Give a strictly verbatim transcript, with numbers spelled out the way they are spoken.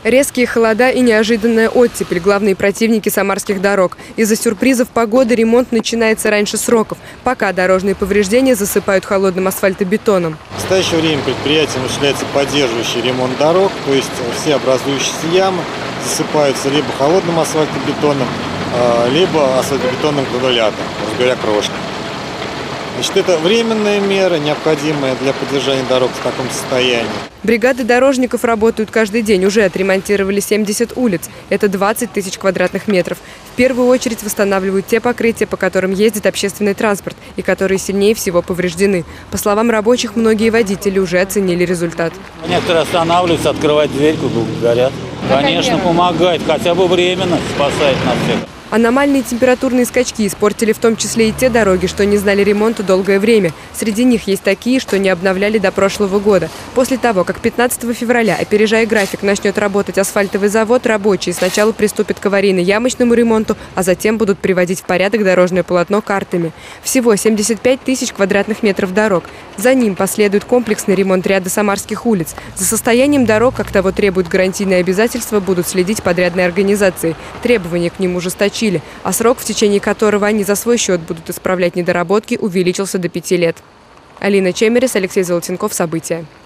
Резкие холода и неожиданная оттепель – главные противники самарских дорог. Из-за сюрпризов погоды ремонт начинается раньше сроков, пока дорожные повреждения засыпают холодным асфальтобетоном. В настоящее время предприятием осуществляется поддерживающий ремонт дорог, то есть все образующиеся ямы засыпаются либо холодным асфальтобетоном, либо асфальтобетонным гранулятом, то говоря, крошкой. Значит, это временная мера, необходимая для поддержания дорог в таком состоянии. Бригады дорожников работают каждый день. Уже отремонтировали семьдесят улиц. Это двадцать тысяч квадратных метров. В первую очередь восстанавливают те покрытия, по которым ездит общественный транспорт и которые сильнее всего повреждены. По словам рабочих, многие водители уже оценили результат. Некоторые останавливаются, открывать дверь, горят. Конечно, помогает, хотя бы временно спасает нас всех. Аномальные температурные скачки испортили в том числе и те дороги, что не знали ремонта долгое время. Среди них есть такие, что не обновляли до прошлого года. После того, как пятнадцатого февраля, опережая график, начнет работать асфальтовый завод, рабочие сначала приступят к аварийно-ямочному ремонту, а затем будут приводить в порядок дорожное полотно картами. Всего семьдесят пять тысяч квадратных метров дорог. За ним последует комплексный ремонт ряда самарских улиц. За состоянием дорог, как того требуют гарантийные обязательства, будут следить подрядные организации. Требования к ним ужесточили, а срок, в течение которого они за свой счет будут исправлять недоработки, увеличился до пяти лет. Алина Чемерис, Алексей Золотенков. События.